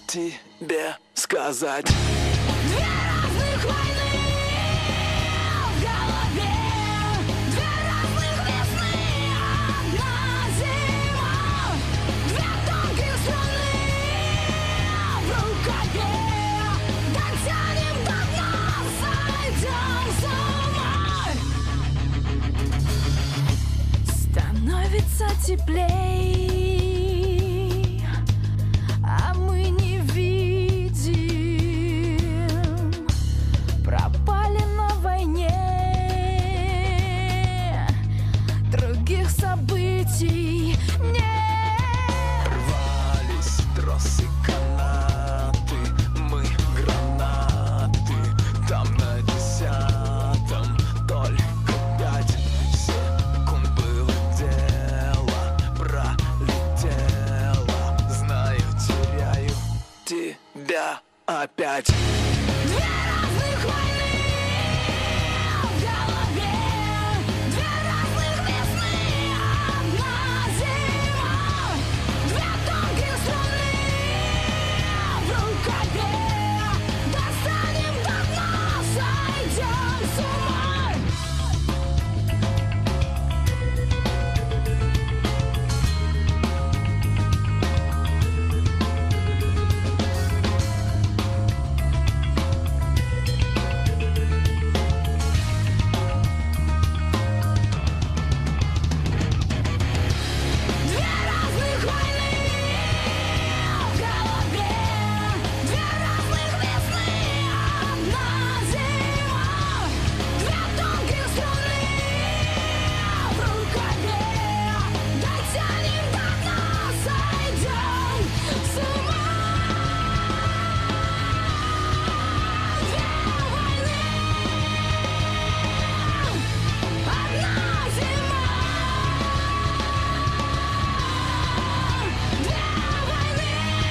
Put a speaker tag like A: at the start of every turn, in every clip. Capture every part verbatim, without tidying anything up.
A: тебе сказать.
B: Две разных войны в голове, две разных весны, одна зима, две тонкие струны в рукаве. Дотянем до дна, сойдем с ума. Становится теплей, а мы не видим. Пропали на войне, других событий нет.
A: Рвались тросы, канаты, мы гранаты. Там на десятом только пять секунд было дело, пролетело. Знаю, теряю тебя опять.
B: Две разных войны в голове, две разных весны, одна зима, две тонкие струны в рукаве. Достанем до дна, сойдем с ума. Две разных войны в голове, две разных весны, одна зима, две тонкие струны в рукаве. Дотянем до дна, сойдем с ума. Две войны, одна зима. Две войны.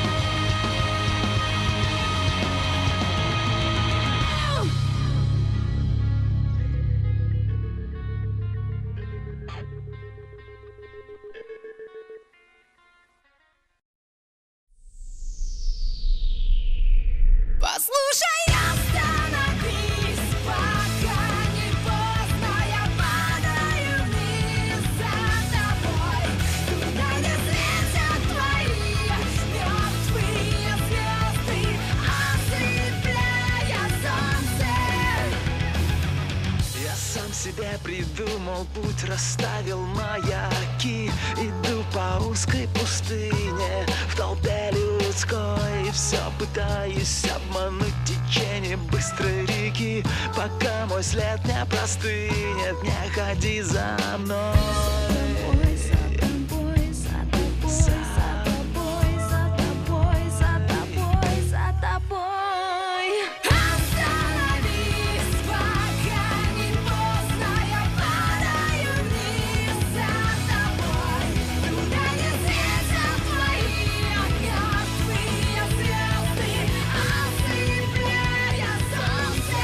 B: Послушай, остановись, пока не поздно. Я падаю вниз за тобой, куда не светят твои мертвые звезды, ослепляя солнце.
A: Я сам себе придумал путь, расставил маяки. Иду по узкой пустыне в толпе людской. Все пытаюсь обмануть течение быстрой реки, пока мой след не простынет. Не ходи за мной.
B: За тобой, за тобой, за тобой, за тобой, за тобой, за тобой. Остановись, пока не поздно. Я падаю вниз за тобой, куда не светят твои мертвые звезды, ослепляя солнце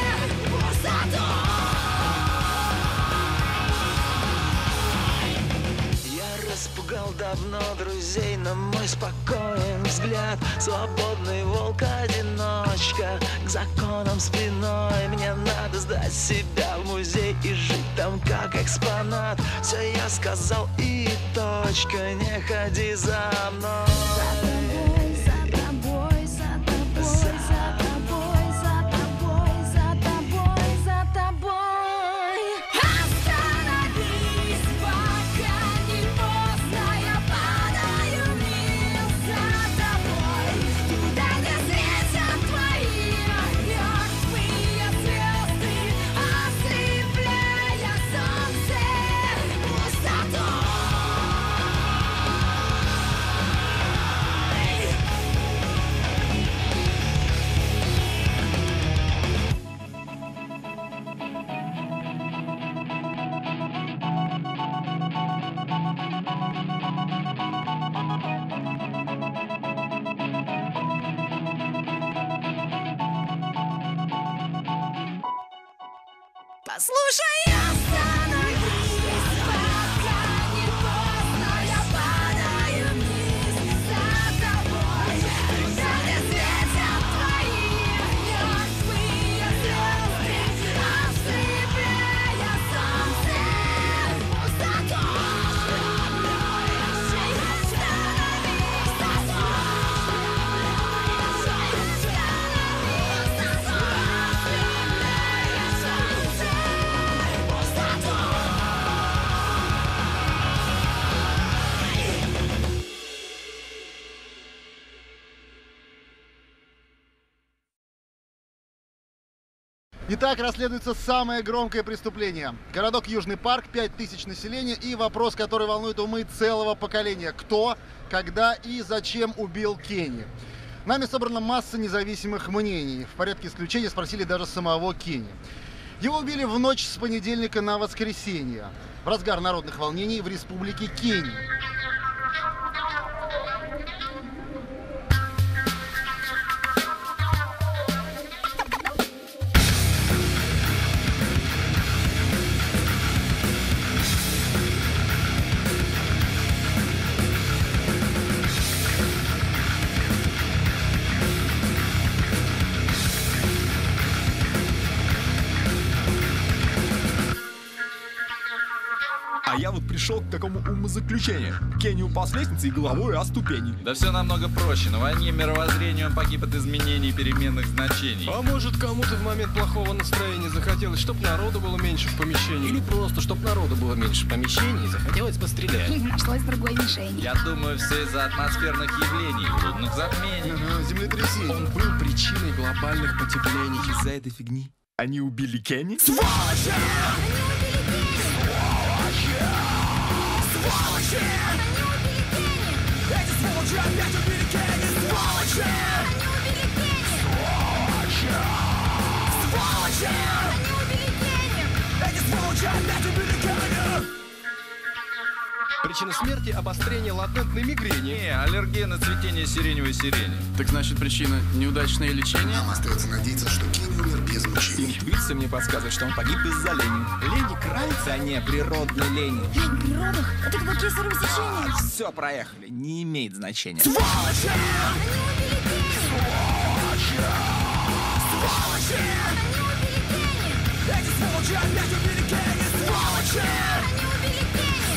B: пустотой.
A: Я распугал давно друзей, но мой спокоен взгляд. Свободный волк-одиночка, к законам спиной. Мне надо сдать себя в музей и жить там как экспонат. Все я сказал и точка, не ходи за мной.
B: За тобой, за тобой, за тобой, за тобой, за тобой, за тобой. Остановись, пока не поздно. Я падаю вниз за тобой, куда не светят твои мертвые звезды, ослепляя солнце пустотой. Послушай, остановись, пока не поздно. Я падаю вниз за тобой, куда не
C: Итак, расследуется самое громкое преступление. Городок Южный Парк, пять тысяч населения и вопрос, который волнует умы целого поколения. Кто, когда и зачем убил Кенни? Нами собрана масса независимых мнений. В порядке исключения спросили даже самого Кенни. Его убили в ночь с понедельника на воскресенье, в разгар народных волнений в республике Кенни.
D: А я вот пришел к такому умозаключению. Кенни упал с лестницы и головой о ступени.
E: Да все намного проще. На войне мировоззрения он погиб от изменений переменных значений.
F: А может, кому-то в момент плохого настроения захотелось, чтобы народу было меньше в помещении?
G: Или просто, чтобы народу было меньше в помещении, захотелось пострелять?
B: И нашлось другой мишени.
E: Я думаю, все из-за атмосферных явлений, лунных затмений.
C: Ага, землетрясение.
F: Он был причиной глобальных потеплений.
D: Из-за этой фигни они убили Кенни?
B: Сволочи! Эти сволочи опять убили Кенни! Сволочи! Они убили Кенни! Сволочи! Сволочи! Они убили Кенни! Эти сволочи опять убили Кенни!
F: Причина смерти – обострение латентной мигрени.
E: Не, аллергия на цветение сиреневой сирени.
G: Так значит, причина – неудачное лечение?
H: Нам остается надеяться, что Кенни умер без мучений.
G: Интуиция мне подсказывает, что он погиб из-за лени. Лени крайца, а не природной лени.
B: Лень при родах – это когда кесарево сечение.
G: Все, проехали, не имеет значения.
B: Сволочи! Они убили Кенни! Сволочи! Сволочи! Они убили Кенни!
A: Эти сволочи опять убили Кенни! Сволочи!
B: Они убили Кенни!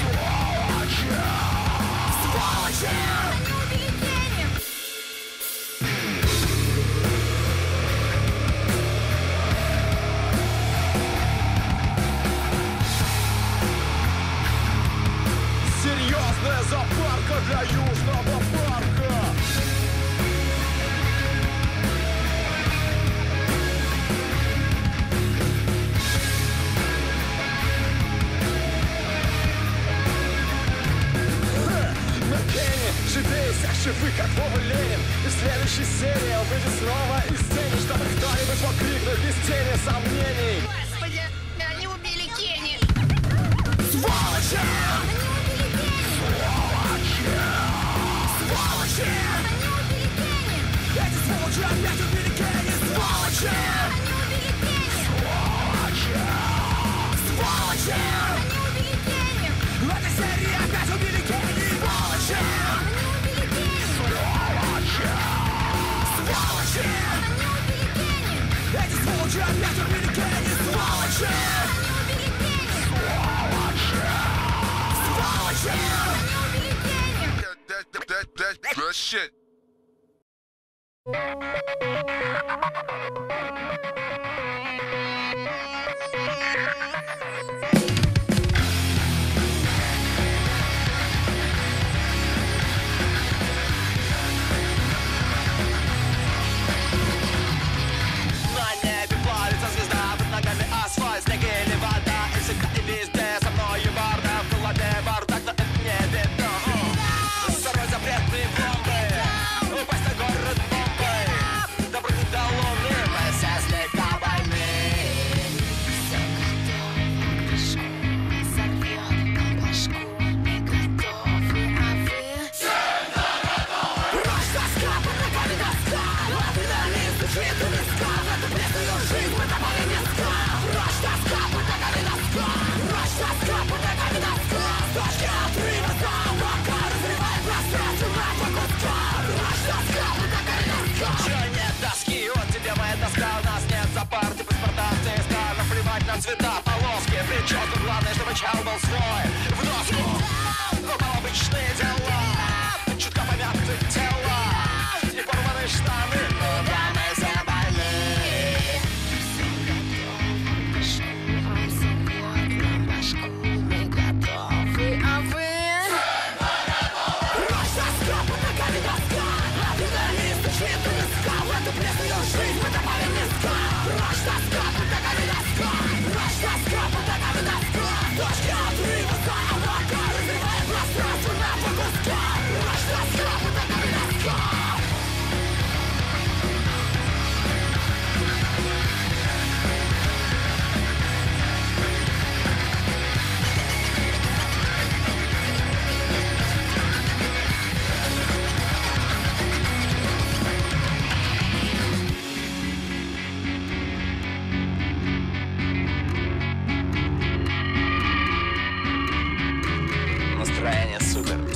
A: Сволочи!
B: Они убили Кенни!
A: Серьезная запарка для Южного парка!
F: Живее всех живых, как Вова Ленин. И в следующей серии он выйдет снова из тени, чтобы кто-нибудь мог крикнуть без тени сомнений.
B: Господи, они убили Кенни!
A: Сволочи!
B: Они убили Кенни!
A: Сволочи!
B: Они убили Кенни!
A: Эти сволочи опять убили Кенни! Сволочи!
B: Они убили Кенни!
A: Сволочи!
B: Они убили Кенни!
A: В этой серии опять убили Кенни! Сволочи!
B: Они убили Кенни!
A: Сволочи!
B: Они убили Кенни!
A: Эти сволочи опять убили Кенни! Сволочи!
B: Они убили Кенни!
A: Сволочи!
B: Они убили Кенни!
I: That, that, that, that, that shit.
A: На небе плавится звезда, под ногами асфальт, снег или вода. И всегда и везде со мной барда, в голове бардак, но это не беда. За собой запретные бомбы, упасть на город бомбой. Добраться до луны, мы все слегка больны.
B: Все готово к прыжку, сорвет по башку. Мы готовы, а вы?
A: Прочь тоска, под ногами доска, адреналин стучит у виска. В эту пресную жизнь мы добавили низка. Прочь тоска, под ногами доска, прочь тоска, под ногами доска. С точки отрыва до облака разрывает пространство на два куска. Прочь тоска, под ногами доска. Чё нет доски, вот тебе моя доска. У нас нет запарки, паспорта, ЦСКА. Наплевать на цвета, полоски, прическу. Главное, чтобы чал был свой. В доску, но там обычные дела. Чутка помятых тела и порванные штаны. Ну да, мы все больны.
B: Все готово к прыжку, сорвет на башку. Мы готовы, а вы?
A: Прочь тоска, под ногами доска. Адреналин стучит у виска. В эту пресную жизнь мы добавим низка. Прочь тоска, под ногами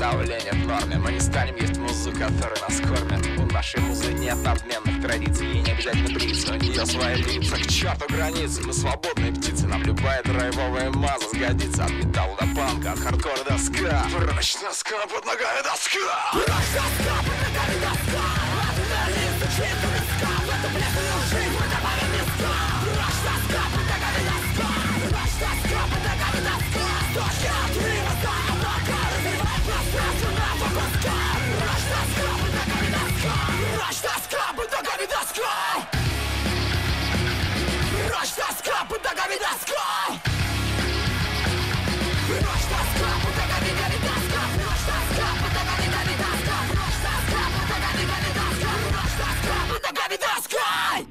G: давление в норме. Мы не станем есть музыку, которая нас кормит. У нашей музы нет обменных традиций. Ей не обязательно бриться, у нее свои лица. К черту границы, мы свободные птицы. Нам любая драйвовая маза сгодится. От металла до панка, от хардкора до ска. Прочь доска, под ногами доска. Прочь доска, под ногами доска. Остановись, учить до виска. В эту бледную жизнь мы добавим виска. Прочь доска, под ногами доска. Прочь доска, под ногами доска. С точки отрыва до облака. Разрывает пространство на два куска. Прочь доска, под ногами доска. Прочь доска, под ногами доска. Прочь доска, под ногами доска. Прочь доска, под ногами доска. Прочь доска, под ногами доска. Прочь доска, под ногами доска. Прочь доска, под ногами доска.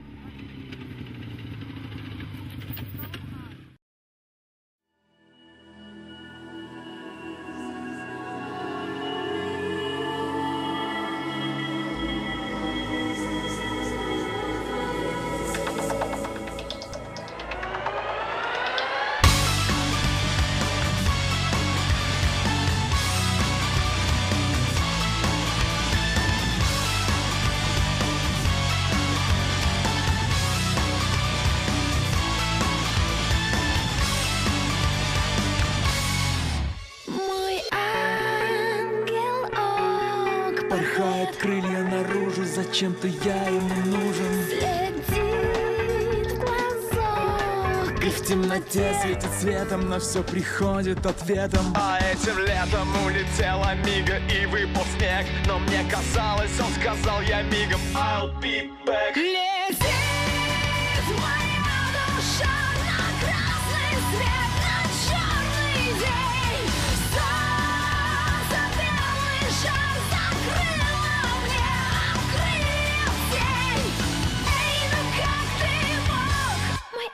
A: Порхает крылья наружу, зачем-то я ему нужен.
B: Следит в глазок.
A: И в темноте светит светом, но все приходит ответом.
F: А этим летом улетела мига и выпал снег. Но мне казалось, он сказал я мигом I'll be back.
B: Летит моя душа на красный свет, на черный день. Солнце белый шар закрыло мне, крылья в тень. Эй, ну как ты мог, мой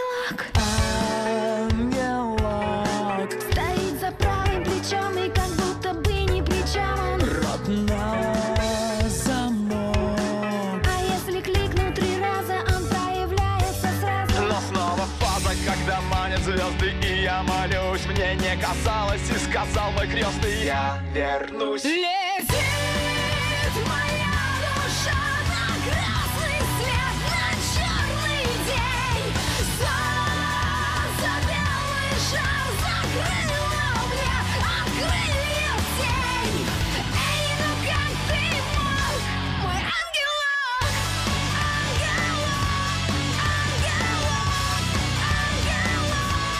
B: ангелок?
A: Ангелок
B: Стоит за правым плечом и как будто бы ни при чем он.
A: рот на замок.
B: А если кликну три раза, он проявляется сразу.
F: Но снова фаза, когда манят звезды, и я молюсь. Мне не казалось, и сказал мой крестный, я вернусь.
B: Летит моя душа на красный свет, на черный день. Солнце белый шар закрыло мне, а крылья в тень. Эй, ну как ты мог, мой ангелок? Ангелок, ангелок, ангелок,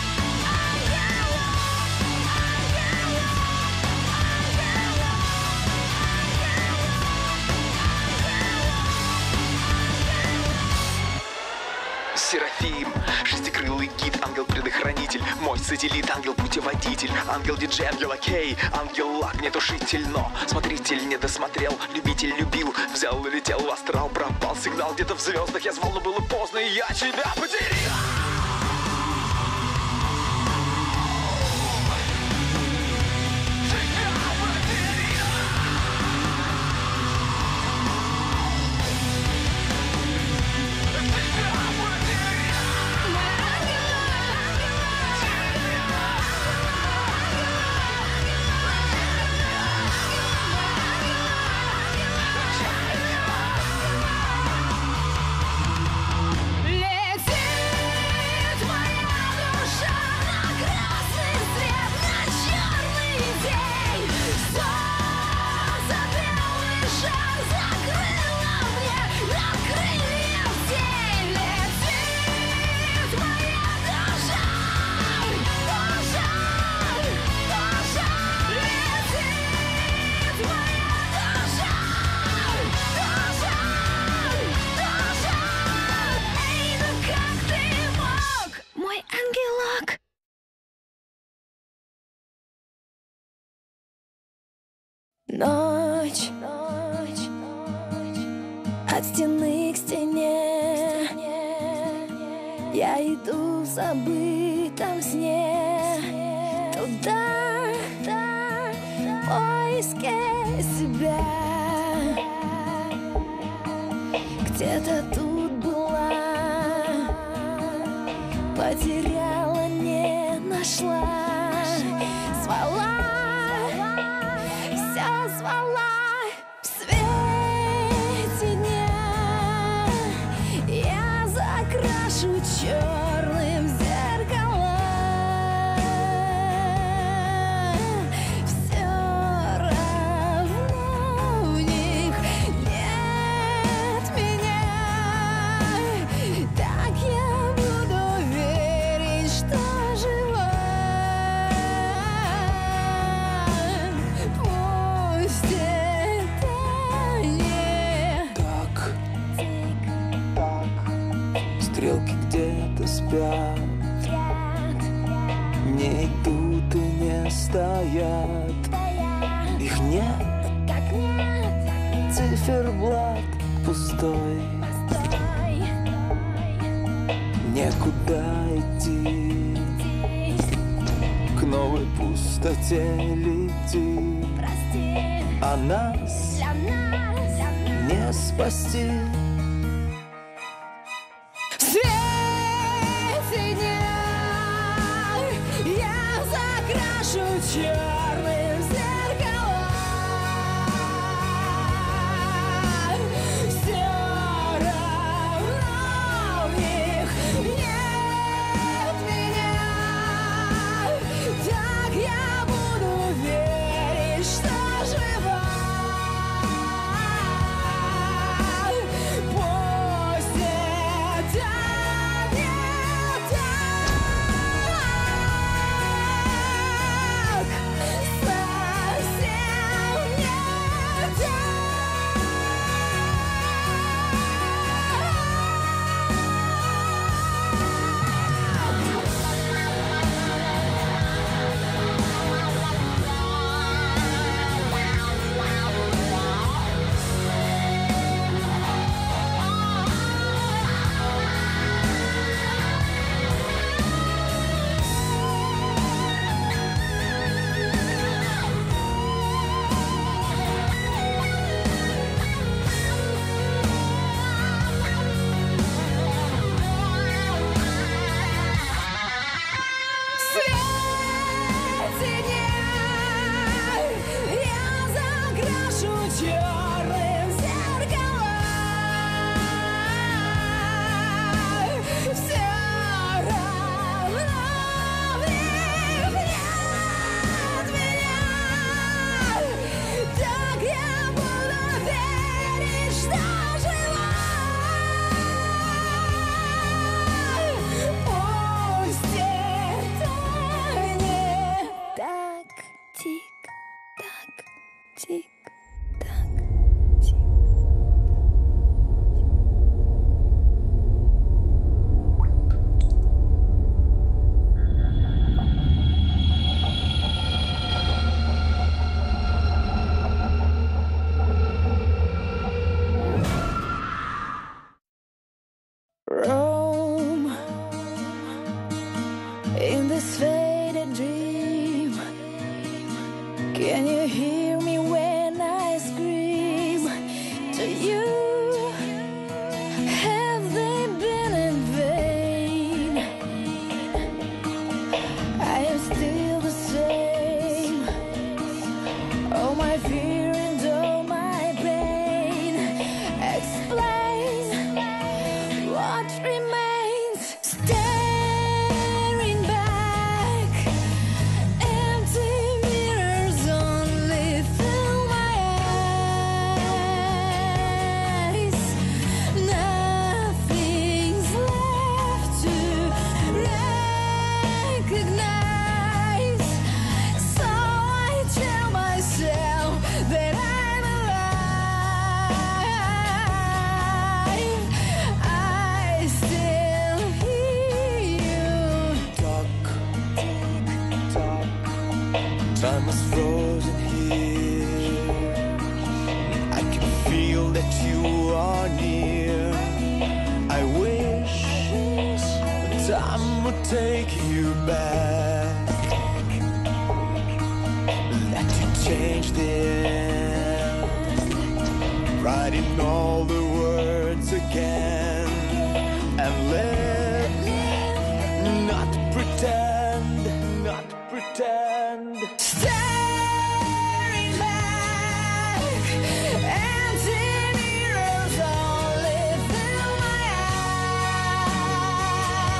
G: Серафим, шестикрылый гид, ангел-предохранитель, мой сателлит, ангел-путеводитель, ангел-диджей, ангел-окей, ангел-огнетушитель, но смотритель не досмотрел, любитель любил, взял и летел в астрал, пропал сигнал где-то в звездах, я звал, но было поздно, и я тебя потерял.
B: летит моя душа на красный свет, на черный день. Солнце белый шар закрыло мне, на крылья в тень. Летит моя душа, душа, душа. Летит моя душа, душа, душа. Эй, ну как ты мог, мой ангелок? Ночь, ночь, ночь, от стены к стене. Я иду в забытом сне туда, в поиске себя. Где-то тут была, потеряла, не нашла, звала, черным зеркала. Все равно в них нет меня. Так я буду верить, что жива. Пусть это не
A: Так, стрелки где-то спят, не идут и не стоят. Их нет, циферблат пустой. Некуда идти, к новой пустоте лети. А нас не спасти.
B: В свете дня я закрашу черным зеркала. Все равно в них нет меня. Так я буду верить, что жива. Пусть это не так, совсем не так. В свете дня я закрашу черным зеркала. Все равно в них нет меня. Так я буду верить, что жива. Пусть это не так. Тик-так, тик-так, тик. Roam in this faded dream. Can you hear me when I scream to you? Have they been in vain? I am still the same. All my fear and all my pain. Explain what remains. Staring back, empty mirrors only fill my eyes. Nothing's left to recognize. So I tell myself that I'm alive. I still hear you
A: Talk, talk. Time is frozen here. I can feel that you are near. I wish time would take you back. Let you change them, writing all the words again, and let not pretend, not pretend.
B: staring back. Empty mirrors only fill my eyes.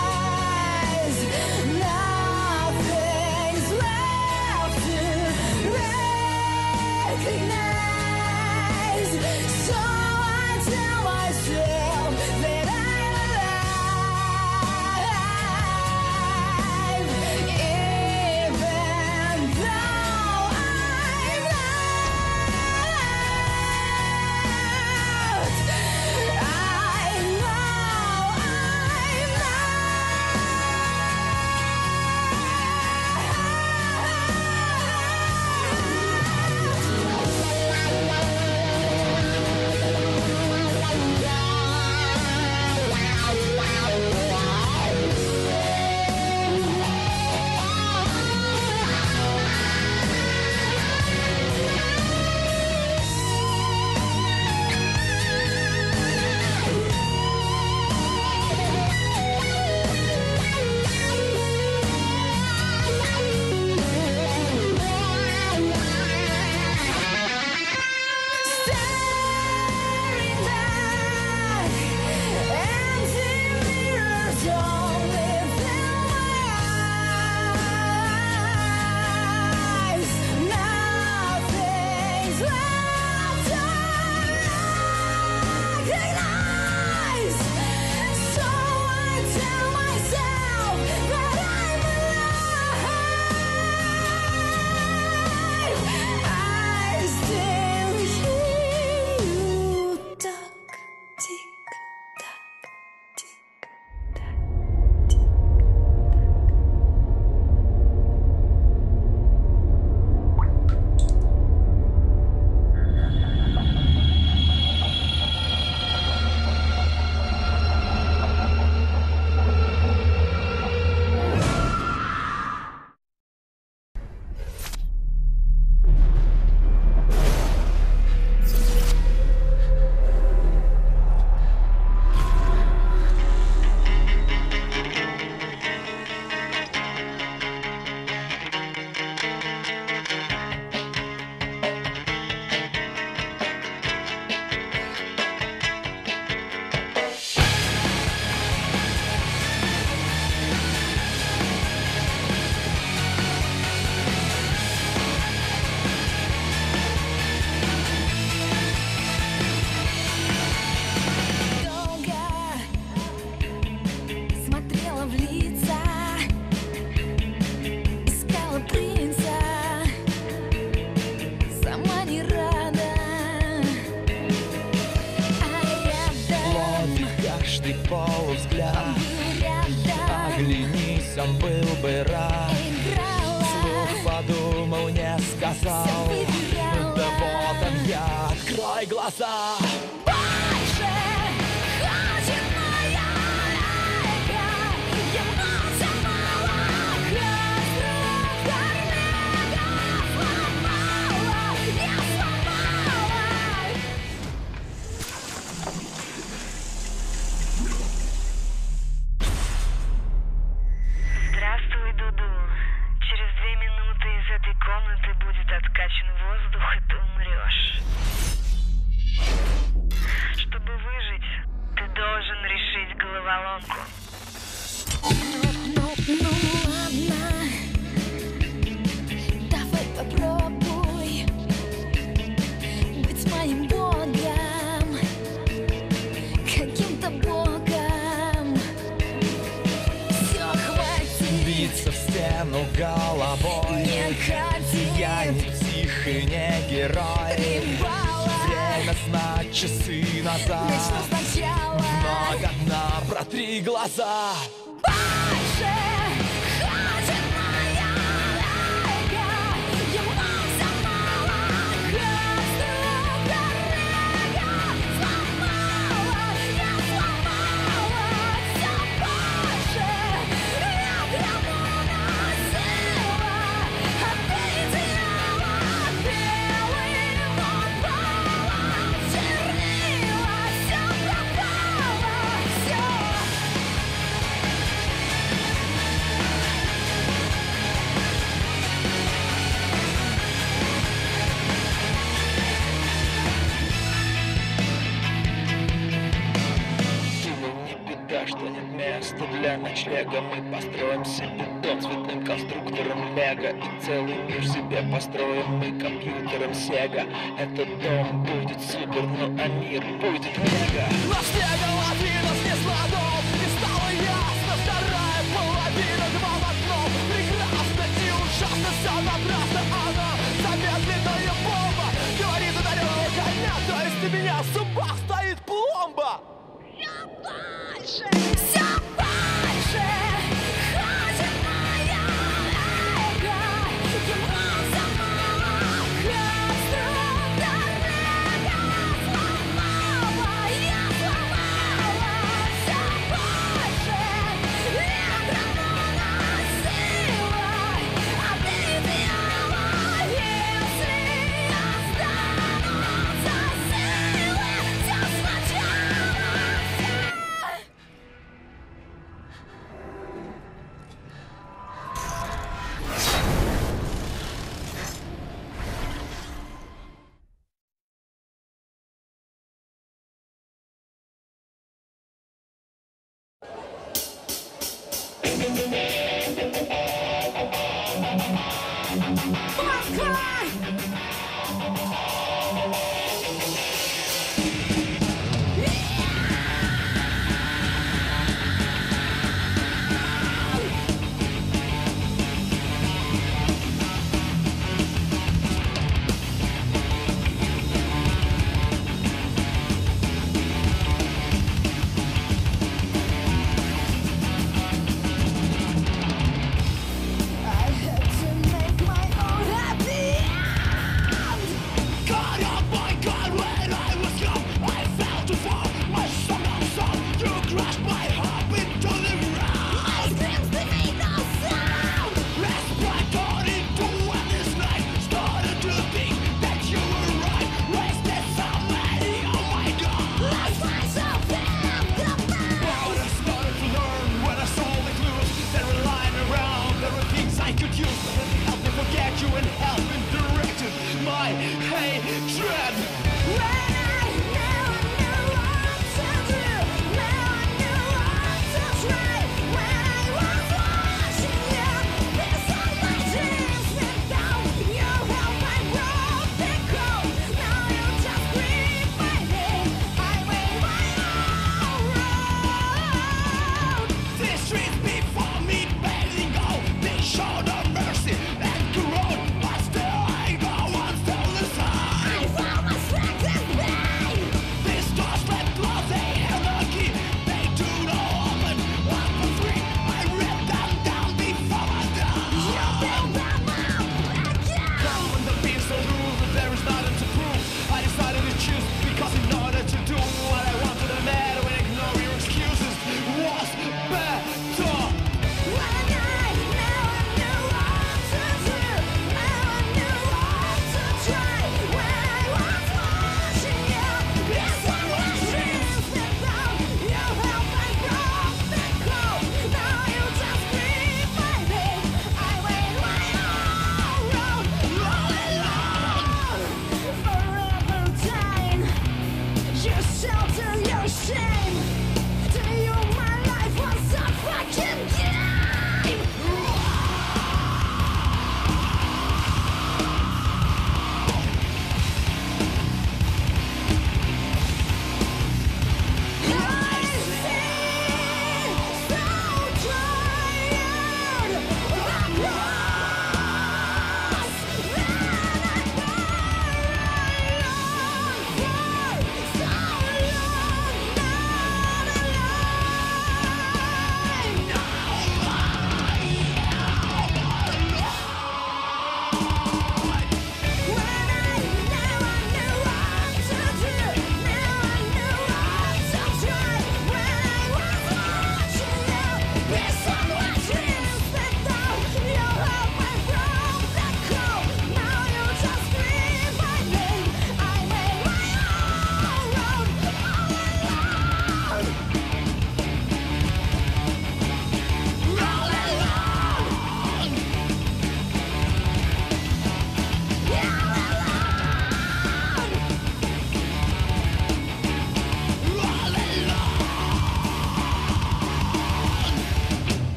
A: и полувзгляд. Оглянись, он был бы рад. Вслух подумал, не сказал. Да вот он я, открой глаза.
J: Здравствуй, Дуду. Через две минуты из этой комнаты будет откачан воздух, и ты умрешь. Чтобы выжить, ты должен решить головоломку.
B: Ну, ну, ладно, давай попробуй быть моим богом, каким-то богом. Все, хватит
A: Биться в стену головой.
B: Не ходи.
A: Я не псих и не герой.
B: Рыбала.
A: Время знать часы назад.
B: Начну сначала.
A: Много дна, протри глаза.
B: Больше хочет моя эго. Ему все мало. Constructor эго. Сломала, я сломала. Все больше я грабу носила. От идеала белым отпала. Чернила, все пропало. Все.
A: Не беда, что нет места для ночлега. Мы построим себе дом цветным конструктором Лего. И целый мир себе построим мы компьютером Сега. Этот дом будет супер, ну а мир будет мега. На снега лавина снесла дом, и стало ясно, вторая половина два в одном. Прекрасно и ужасно, все напрасно. Она замедленная бомба, говорит ударенного коня. То есть у меня в зубах стоит пломба.
B: Все больше хочет моя эго. Ему все мало. Конструктор эго. Сломала, я сломала. Все больше я грабу носила. От идеала, если останутся силы, все сначала.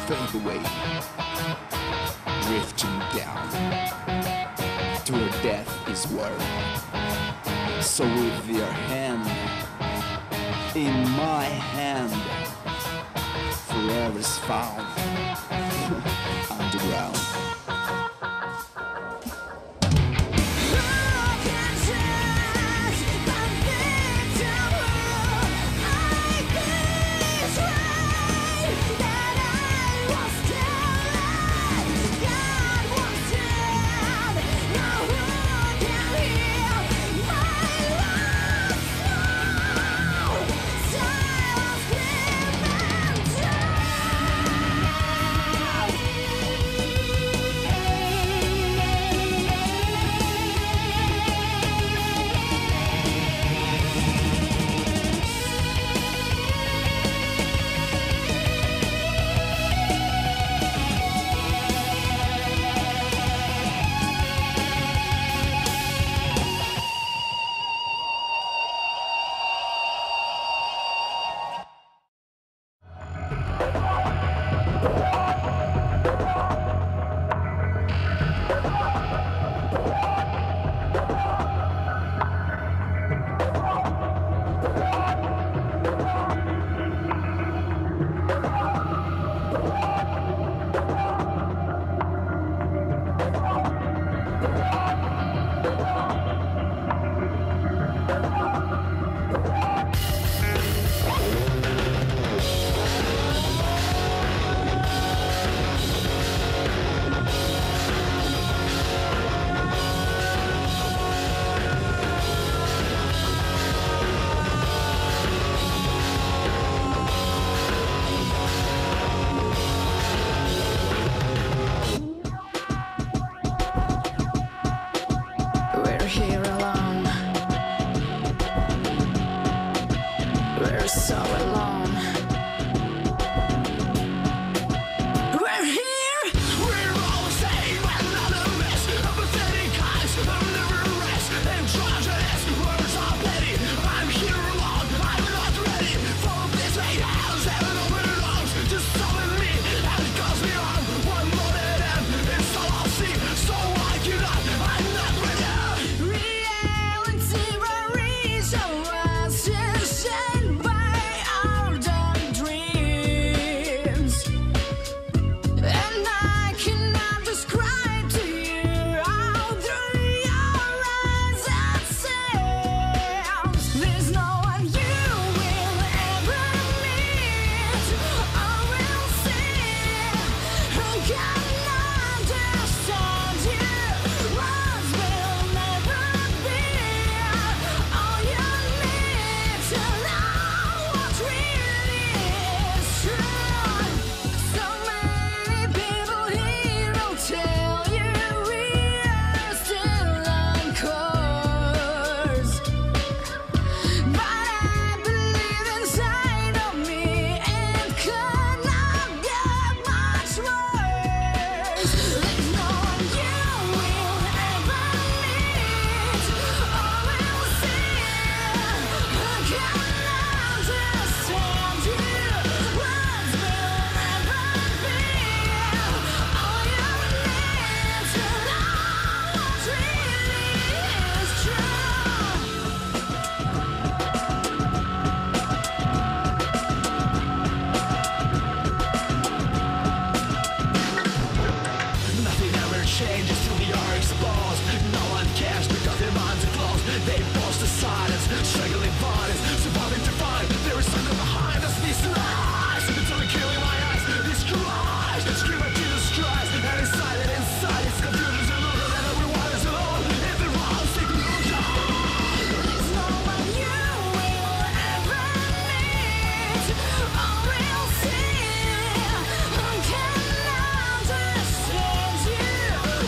K: fade away, drifting down to where death is word. So with your hand in my hand, forever's found underground.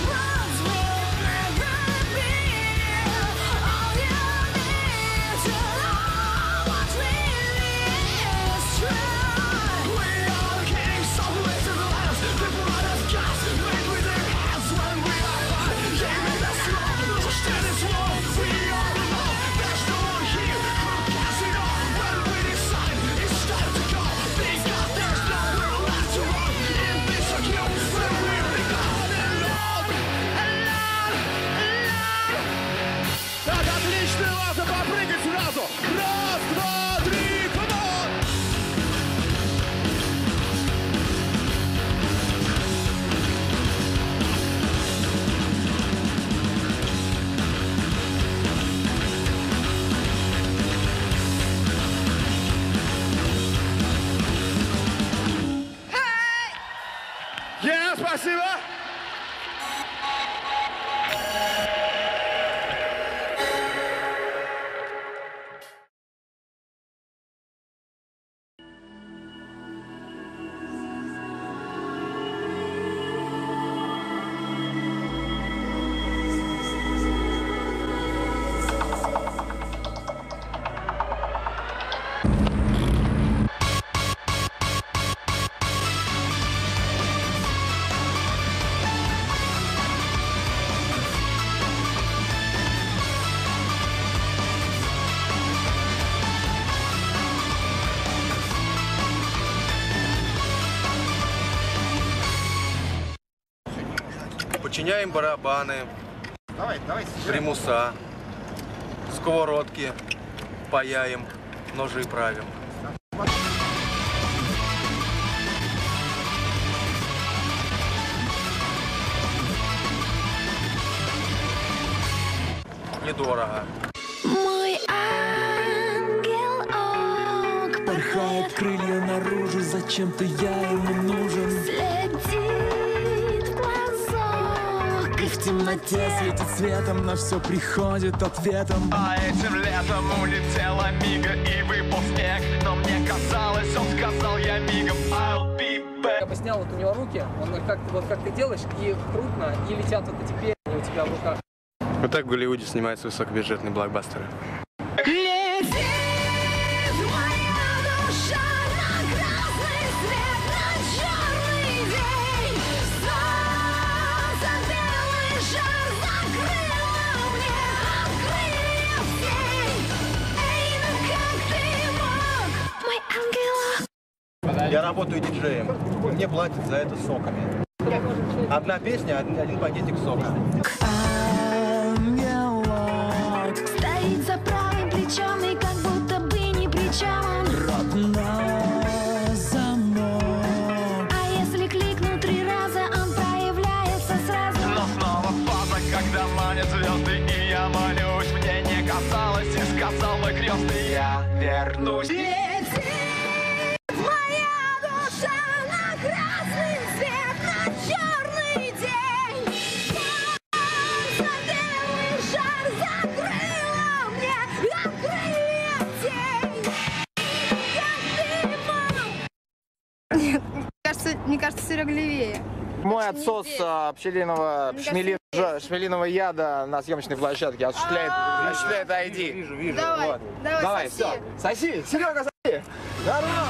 B: True.
F: Спасибо!
L: Подчиняем барабаны,
C: Давай, давай.
L: примуса, сковородки, паяем, ножи правим. Недорого.
B: Мой ангелок
K: Порхает крылья наружу, зачем-то я ему нужен.
B: следит в глазок.
K: И в темноте светит светом, на все приходит ответом.
F: А этим летом улетела мига и выпал снег. Но мне казалось, он сказал я мигом I'll be back.
M: Я бы снял вот у него руки, он как вот как ты делаешь, и крупно, и летят вот эти перья у тебя в руках.
L: Вот так в Голливуде снимаются высокобюджетные блокбастеры.
B: Летит моя душа на красный свет, на черный день. Солнце белый шар закрыло мне крылья в тень. Эй, ну как ты мог, мой ангелок?
L: Я работаю диджеем, и мне платят за это соками. Одна песня, один пакетик сока.
B: Стоит за правым плечом и как будто бы ни при чем он.
K: Родной замок.
B: А если кликну три раза, он проявляется сразу.
F: Но снова фаза, когда манят звезды, и я молюсь. Мне не казалось, и сказал мой крестный, я вернусь.
B: Летит моя душа на красный свет, на черный день. Солнце белый шар закрыло мне крылья в тень. Как ты мог?
N: Нет, мне кажется, мне кажется, Серега левее.
O: Мой отсос а, пчелиного, пшмели- жа- шмелиного яда на съемочной площадке осуществляет, осуществляет ай ди.
N: Вижу, вижу. Давай,
O: Вот.
N: давай,
O: Давай,
N: соси.
O: все. Соси, Серега, соси. Здорово.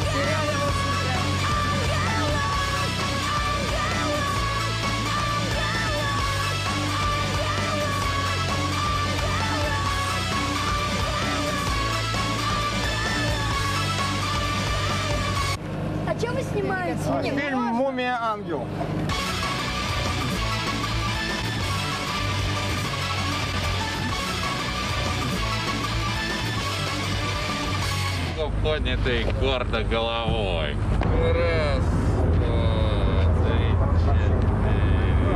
B: А что вы снимаете?
O: А, Фильм «Мумия. Ангел».
E: Поднятый гордо головой. Раз, два, три, четыре.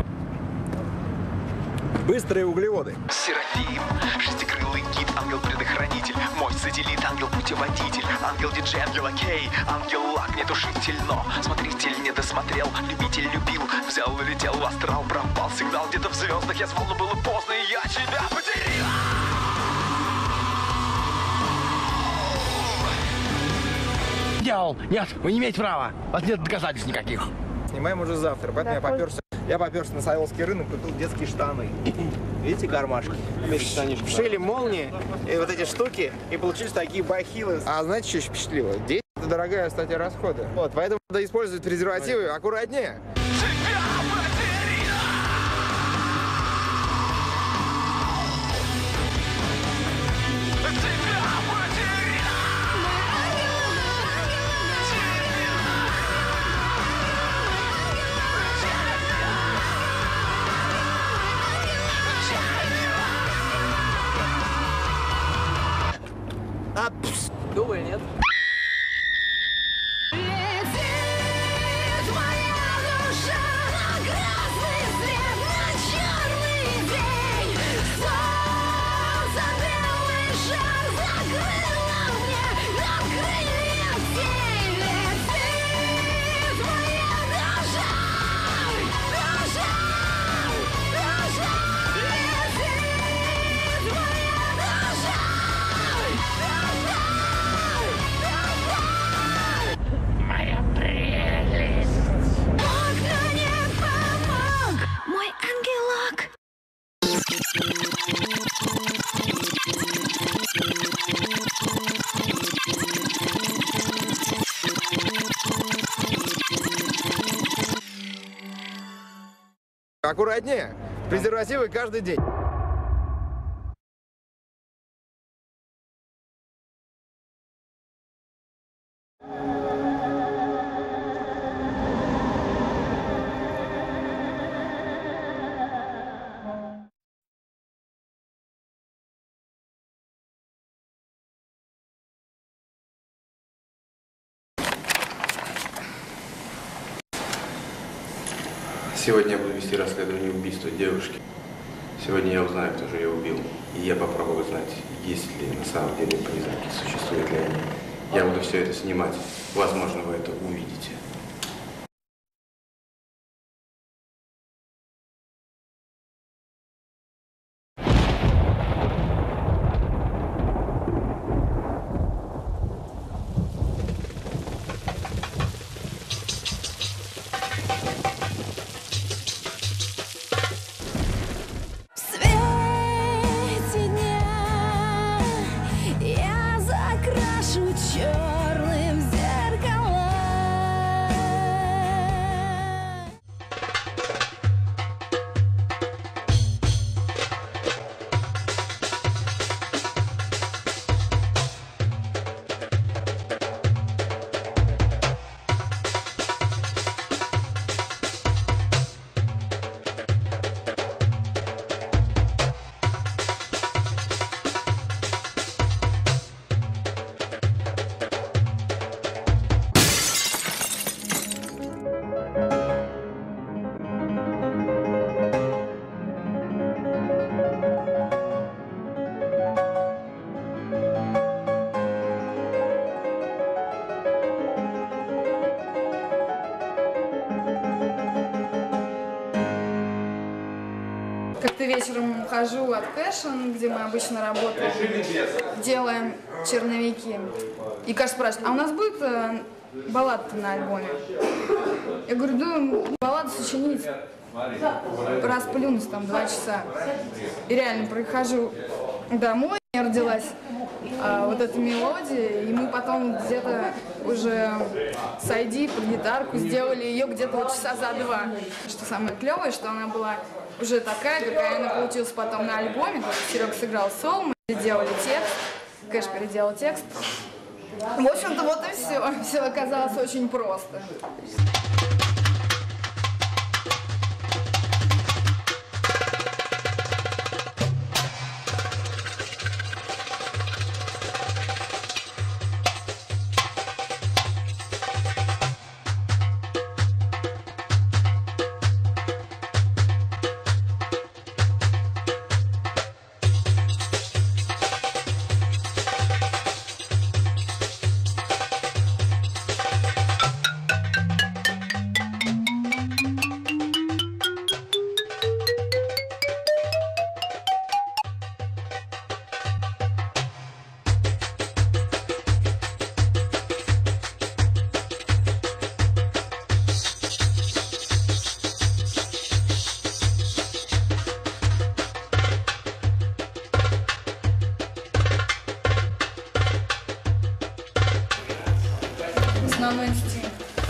D: Быстрые углеводы.
G: Серафим, шестикрылый гид, ангел-предохранитель, мой сателлит, ангел-путеводитель, ангел-диджей, ангел-окей, ангел-лак, нетушитель, но смотритель не досмотрел, любитель любил, взял, улетел в астрал, пропал сигнал где-то в звездах, я звал, но было поздно, и я тебя потерял.
P: Делал. Нет, вы не имеете права. У вас нет доказательств никаких.
O: Снимаем уже завтра, поэтому я поперся. Я поперся на Савеловский рынок, купил детские штаны. Видите, кармашки? Вшили молнии и вот эти штуки, и получились такие бахилы. А знаете, что еще впечатлило? Дети — это дорогая статья расхода. Вот, поэтому надо использовать презервативы аккуратнее.
M: А, пс. Думаю, нет.
B: Летит моя душа на красный свет, на черный день. Солнце белый шар закрыло мне на крылья в тень. Летит моя душа.
O: Аккуратнее. Презервативы каждый день.
Q: Сегодня я буду вести расследование убийства девушки. Сегодня я узнаю, кто же ее убил. И я попробую узнать, есть ли на самом деле призраки, существуют ли они. Я буду все это снимать. Возможно, вы это увидите.
B: Черным зеркалом.
N: Как-то вечером хожу от Passion, где мы обычно работаем, делаем черновики. И Каш спрашивает, а у нас будет э, баллада на альбоме? Я говорю, да, балладу сочинить. Расплюнусь там два часа. И реально прихожу домой, у меня родилась а, вот эта мелодия, и мы потом где-то уже с ай ди под гитарку сделали ее где-то вот часа за два. Что самое клевое, что она была уже такая, какая она получилась потом на альбоме. Серега сыграл соло, мы переделали текст, Кэш переделал текст. В общем-то, вот и все. Все оказалось очень просто. Основной инстинкт.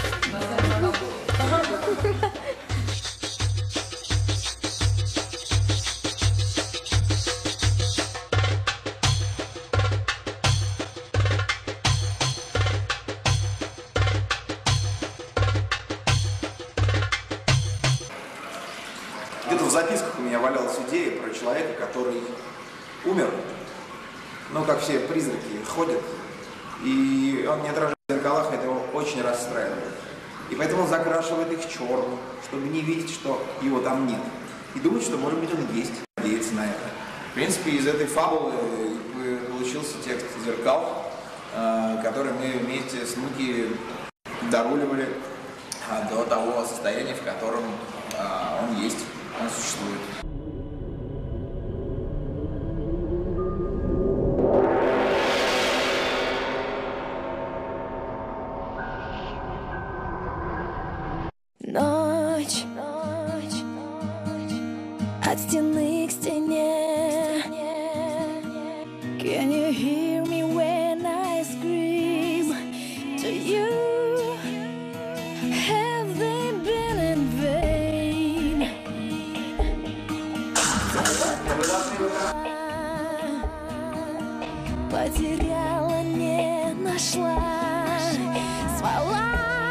O: Где-то в записках у меня валялась идея про человека, который умер. Ну, как все призраки ходят, и он не отражает в зеркалах, это его очень расстраивает. И поэтому он закрашивает их черным, чтобы не видеть, что его там нет. И думать, что, может быть, он есть, надеяться на это. В принципе, из этой фабулы получился текст «Зеркал», который мы вместе с Муки доруливали до того состояния, в котором он есть, он существует.
B: Ночь, ночь, ночь, от стены к стене. Can you hear me when I scream to you? Have they been in vain? успела, не нашла. Звала,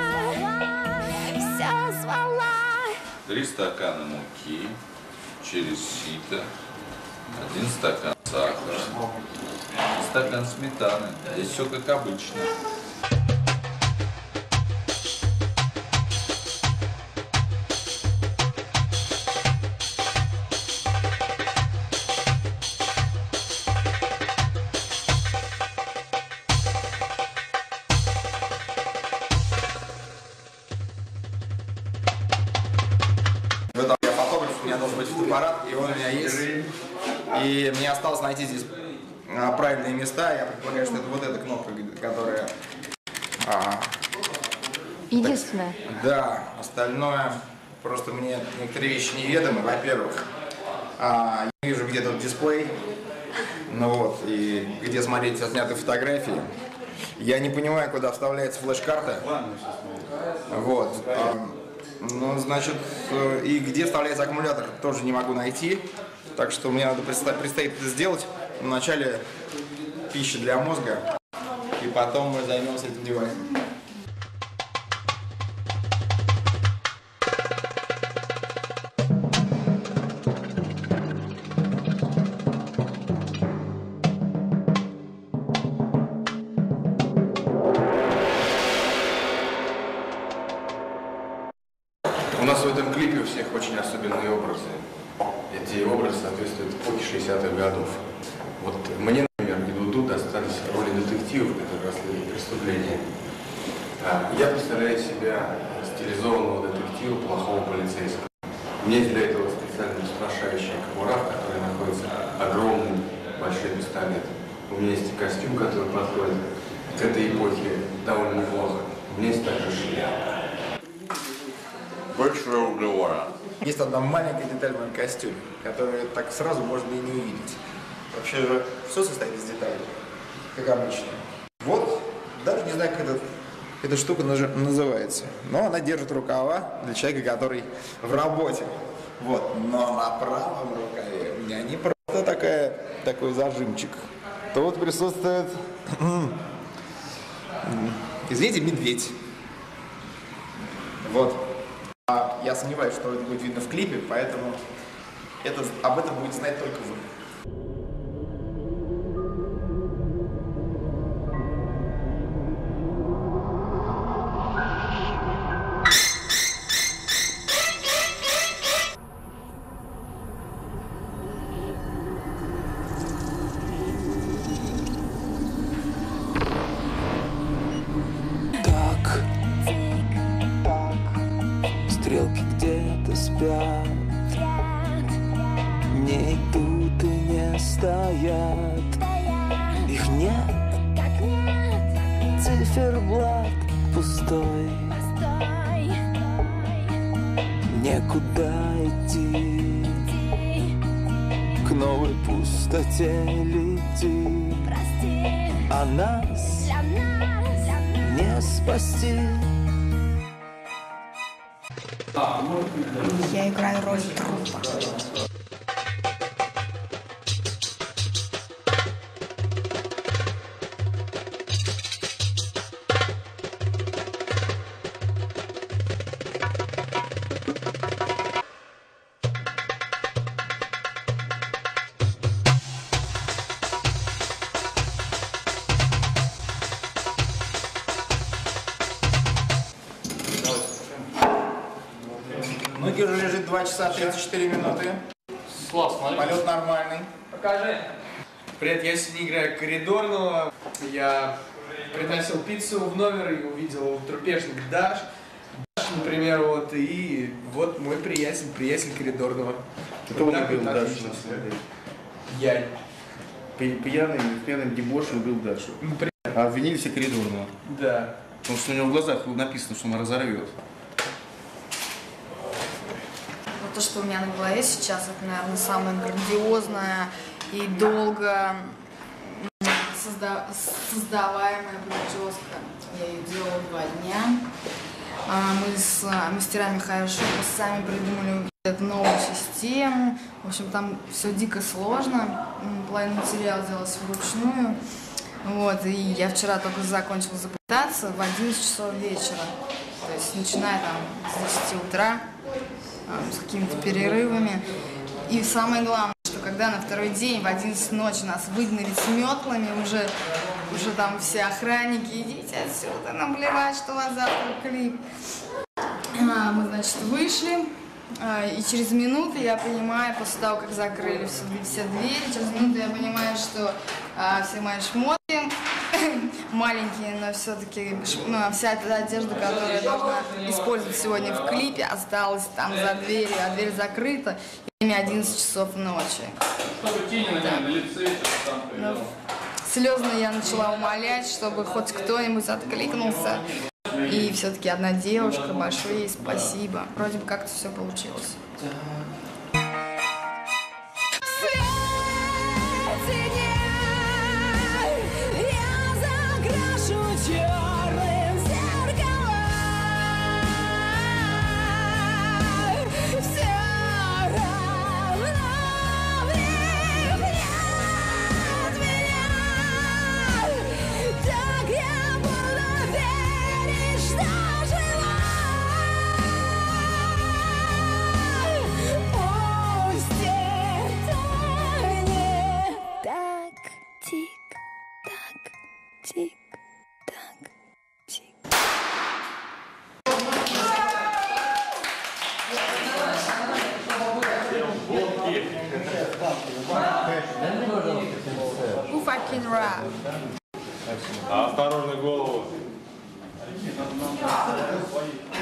B: все звала.
E: Три стакана муки через сито, один стакан сахара, стакан сметаны. Здесь все как обычно.
O: В этом я фотограф, у меня должен быть фотоаппарат, и он у меня есть. И мне осталось найти здесь а, правильные места. Я предполагаю, что это вот эта кнопка, которая... А,
R: единственное.
O: Так, да, остальное просто мне некоторые вещи неведомы. Во-первых, а, я вижу, где тут дисплей, ну вот, и где смотреть отснятые фотографии. Я не понимаю, куда вставляется флеш-карта. Вот. А, ну, значит, и где вставляется аккумулятор, тоже не могу найти. Так что мне надо предстоит, предстоит это сделать. Вначале пища для мозга, и потом мы займемся этим девайсом.
Q: У нас в этом клипе у всех очень особенные образы. Эти образы соответствуют эпохе шестидесятых годов. Вот мне, например, Иду достались роли детективов, которые расследуют преступления. Я представляю себя стилизованного детектива, плохого полицейского. У меня есть для этого специально устрашающая кобура, в которой находится огромный большой пистолет. У меня есть костюм, который подходит к этой эпохе довольно неплохо. У меня есть также шляпа.
E: Большая уговора.
O: Есть одна маленькая деталь в моем костюме, которую так сразу можно и не увидеть. Вообще же все состоит из деталей, как обычно. Вот, даже не знаю, как это, эта штука называется, но она держит рукава для человека, который в работе. Вот, но на правом рукаве у меня не просто такая, такой зажимчик. Тут присутствует, извините, медведь. Вот. Я сомневаюсь, что это будет видно в клипе, поэтому это, об этом будет знать только вы.
A: Стрелки где-то спят, не идут и не стоят. Их нет, циферблат пустой, некуда идти, к новой пустоте лети, а нас не спасти.
N: Я играю роль трупа.
O: Ноги уже лежит два часа тридцать четыре минуты.
M: Классно.
O: Полет нормальный.
M: Покажи. Привет, я сегодня играю коридорного. Я приносил пиццу в номер и увидел трупешник Даш. Даш, например, вот, и вот мой приятель, приятель коридорного.
L: Кто
M: вот
L: убил
M: вот
L: Дашу?
M: отлично. Я.
L: Пьяный, в пьяном дебоше убил Дашу. А обвинили все коридорного?
M: Да.
L: Потому что у него в глазах написано, что он разорвет.
N: То, что у меня на голове сейчас, это, наверное, самое грандиозное и долго созда... создаваемая прическа. Я ее делала два дня. Мы с мастерами хайр-шопа сами придумали эту новую систему. В общем, там все дико сложно. Половину материала делалось вручную. Вот, и я вчера только закончила заплетаться в одиннадцать часов вечера. То есть начиная там с десяти утра, с какими-то перерывами. И самое главное, что когда на второй день в одиннадцать ночи нас выгнали с метлами, уже, уже там все охранники, идите отсюда, нам плевать, что у вас завтра клип. А, мы, значит, вышли, а, и через минуту я понимаю, после того, как закрыли все, все двери, через минуту я понимаю, что а, все мои шмотки маленькие, но все-таки ну, вся эта одежда, которую я должна использовать сегодня в клипе, осталась там за дверью, а дверь закрыта, и время одиннадцать часов ночи. Да. Ну, слезно я начала умолять, чтобы хоть кто-нибудь откликнулся. И все-таки одна девушка, большое ей спасибо. Вроде бы как-то все получилось. Who fucking rap?
S: Осторожно, голову.